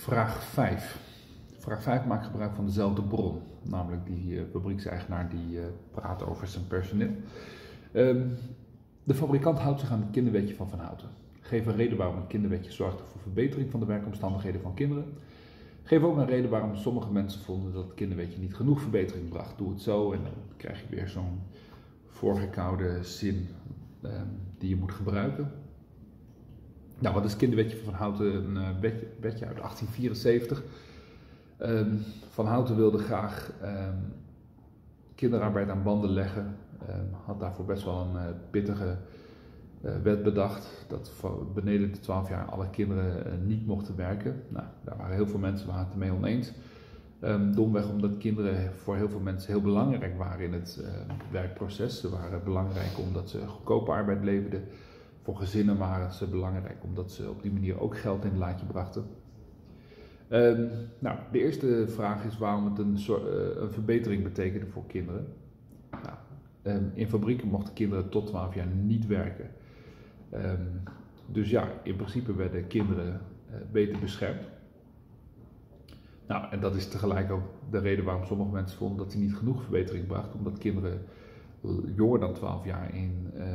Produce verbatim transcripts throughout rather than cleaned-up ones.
Vraag vijf. Vraag vijf maakt gebruik van dezelfde bron, namelijk die uh, fabriekseigenaar die uh, praat over zijn personeel. Um, de fabrikant houdt zich aan het kinderwetje van Van Houten. Geef een reden waarom het kinderwetje zorgde voor verbetering van de werkomstandigheden van kinderen. Geef ook een reden waarom sommige mensen vonden dat het kinderwetje niet genoeg verbetering bracht. Doe het zo en dan krijg je weer zo'n voorgekoude zin um, die je moet gebruiken. Nou, wat is het kinderwetje van Van Houten? Een uh, wetje, wetje uit achttien vierenzeventig. Um, Van Houten wilde graag um, kinderarbeid aan banden leggen. Um, had daarvoor best wel een uh, pittige uh, wet bedacht. Dat voor beneden de twaalf jaar alle kinderen uh, niet mochten werken. Nou, daar waren heel veel mensen het mee oneens. Um, domweg omdat kinderen voor heel veel mensen heel belangrijk waren in het uh, werkproces. Ze waren belangrijk omdat ze goedkope arbeid leverden. Voor gezinnen waren ze belangrijk omdat ze op die manier ook geld in het laadje brachten. Um, nou, de eerste vraag is waarom het een, soort, uh, een verbetering betekende voor kinderen. Nou, um, in fabrieken mochten kinderen tot twaalf jaar niet werken. Um, dus ja, in principe werden kinderen uh, beter beschermd. Nou, en dat is tegelijk ook de reden waarom sommige mensen vonden dat hij niet genoeg verbetering bracht. Omdat kinderen jonger dan twaalf jaar in, uh,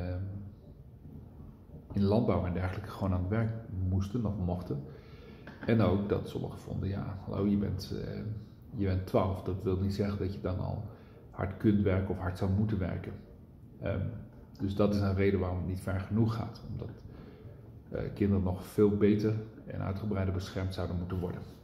in landbouw en dergelijke gewoon aan het werk moesten of mochten. En ook dat sommigen vonden, ja, hallo, je bent, uh, je bent twaalf, dat wil niet zeggen dat je dan al hard kunt werken of hard zou moeten werken. Um, dus dat is een reden waarom het niet ver genoeg gaat, omdat uh, kinderen nog veel beter en uitgebreider beschermd zouden moeten worden.